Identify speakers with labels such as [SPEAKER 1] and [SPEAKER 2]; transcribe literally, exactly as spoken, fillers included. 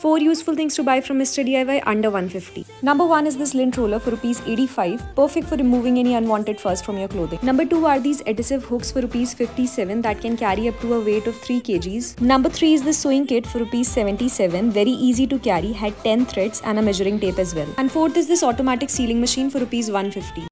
[SPEAKER 1] Four useful things to buy from Mister D I Y under one hundred fifty. Number one is this lint roller for rupees eighty-five, perfect for removing any unwanted fuzz from your clothing. Number two are these adhesive hooks for rupees fifty-seven that can carry up to a weight of three kilograms. Number three is this sewing kit for rupees seventy-seven, very easy to carry, had ten threads and a measuring tape as well. And fourth is this automatic sealing machine for rupees one hundred fifty.